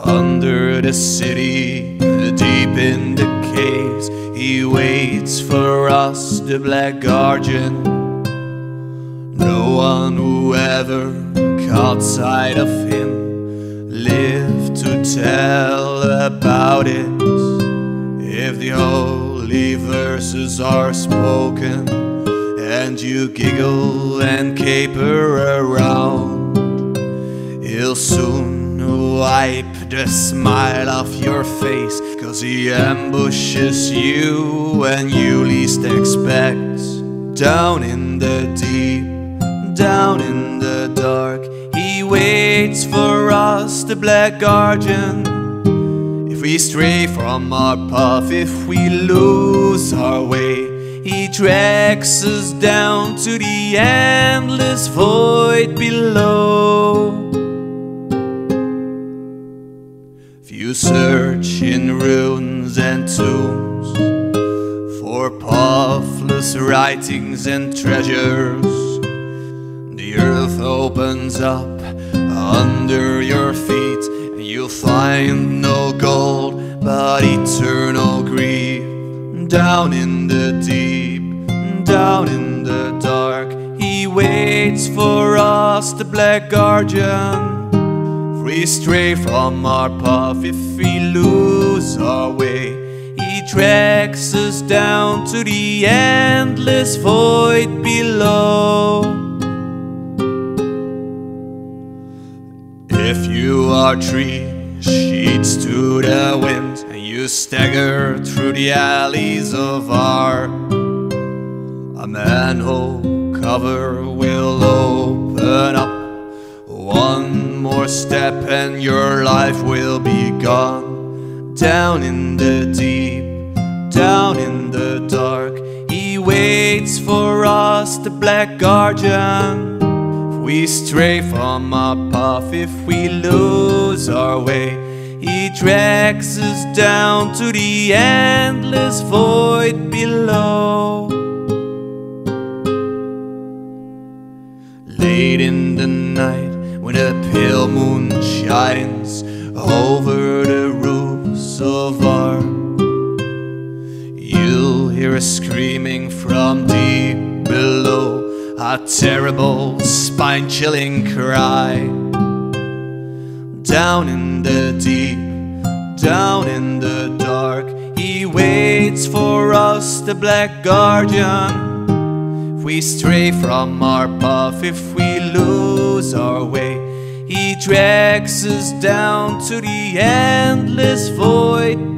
Under the city, deep in the caves, he waits for us, the black guardian. No one who ever caught sight of him lived to tell about it. If the holy verses are spoken and you giggle and caper around, he'll soon wipe the smile off your face, 'cause he ambushes you when you least expect. Down in the deep, down in the dark, he waits for us, the black guardian. If we stray from our path, if we lose our way, he drags us down to the endless void below. If you search in ruins and tombs for pathless writings and treasures, the earth opens up under your feet, and you'll find no gold but eternal grief. Down in the deep, down in the dark, he waits for us, the black guardian. If we stray from our path, if we lose our way, he drags us down to the endless void below. If you are tree sheets to the wind, and you stagger through the alleys of art, a manhole cover will open up. One more step and your life will be gone. Down in the deep, down in the dark, he waits for us, the black guardian. If we stray from our path, if we lose our way, he drags us down to the endless void below. Late in the night, when a pale moon shines over the roofs of our, you'll hear a screaming from deep below, a terrible spine-chilling cry. Down in the deep, down in the dark, he waits for us, the black guardian. If we stray from our path, if we lose our way, he drags us down to the endless void